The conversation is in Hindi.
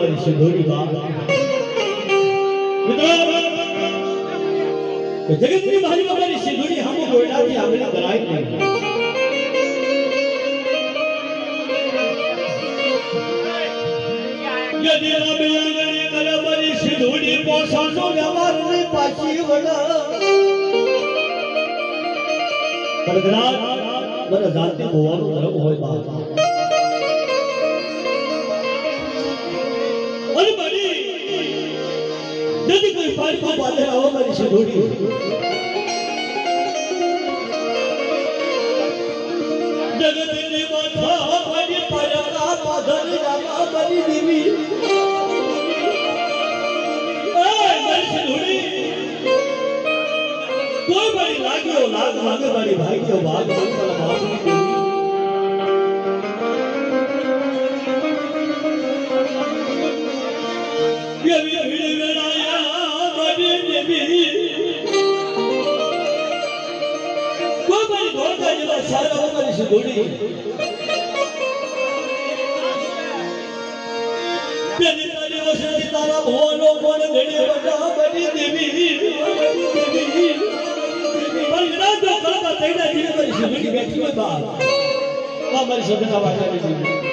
हमारी सिंधोरी बात जगत की भारी हमारी सिंधोरी हम गोयडा की आंगली कराई नहीं यदि राम आंगली करे हमारी सिंधोरी पोसानो व्यवहार नहीं पाची वड़ा परगराज मन जाति भोवानो धर्म होय बात अरे बड़ी यदि कोई पार को बाधे आओ मेरी सिंधोरी जगत ने माथा बड़ी परका पाधर जावा बड़ी देवी मेरी सिंधोरी कोई बड़ी लागियो लाग मांगे बड़ी भागियो भाग मांग पर बाप की देवी ये भीड़ वेलाया बड़ी देवी कोई बड़ी ढोल का जिला सारा हो मेरी सिंधोरी तेरी तारी वसंती तारा भुवनो मन घड़ी बजा बड़ी देवी परगराज जो कलका तेरा जीवन मेरी सिंधोरी बैठी हुई बात हमारी सदका वाला